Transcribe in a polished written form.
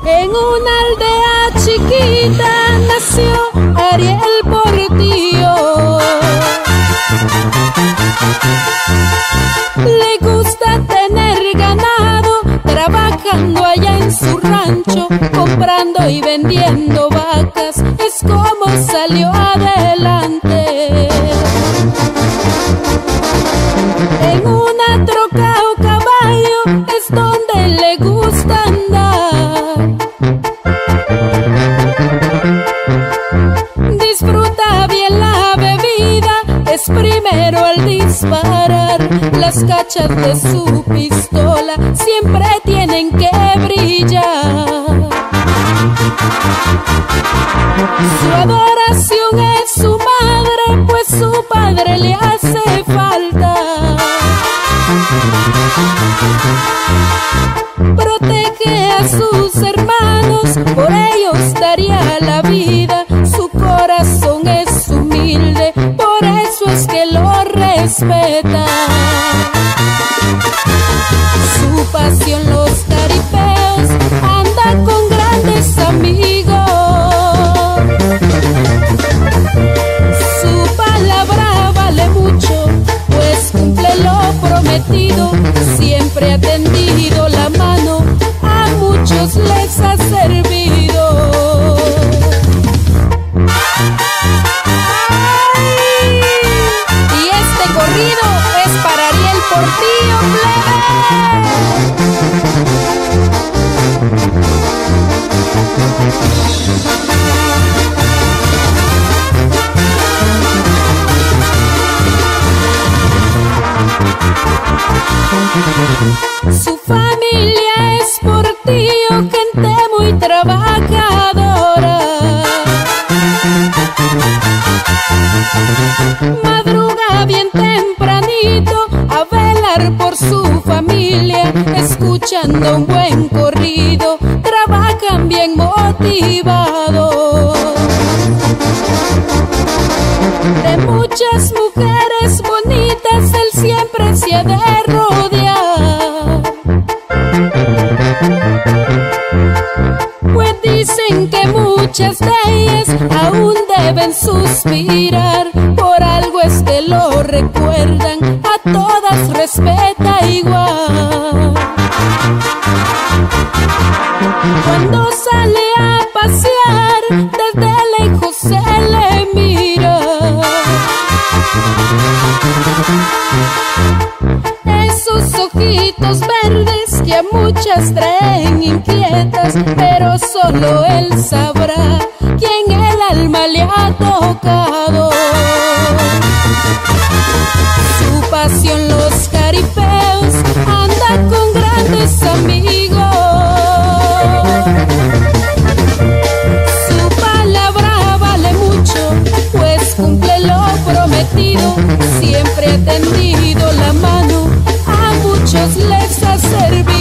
En una aldea chiquita nació Ariel Portillo. Le gusta tener ganado, trabajando allá en su rancho, comprando y vendiendo vacas, es como salió adelante. En una troca o caballo es donde le gusta andar. Disfruta bien la bebida, es primero al disparar. Las cachas de su pistola siempre tienen que brillar. Su adoración es su madre, pues su padre le hace falta. Protege a sus hermanos, por ellos daría la vida. Su corazón es humilde, por eso es que lo respeta. Su pasión los caripeos, anda con grandes amigos. Su palabra vale mucho, pues cumple lo prometido. Siempre ha tendido la mano, a muchos les ha servido. Y este corrido es para Ariel Portillo, plebe. Su familia es Portillo, gente muy trabajadora. Madruga bien tempranito a velar por su familia, escuchando un buen corrido, trabajan bien motivados. De muchas mujeres bonitas él siempre se ha de rodear, pues dicen que muchas de ellas aún deben suspirar. Por algo es que lo recuerdan, a todas respeta igual. Cuando sale a pasear, desde lejos se le mira. Esos ojitos verdes que a muchas traen inquietas, pero solo él sabrá quién el alma le ha tocado. Su pasión los caripeos, anda con grandes amigos. Su palabra vale mucho, pues cumple lo prometido. Siempre ha tendido la mano, a muchos les ha servido.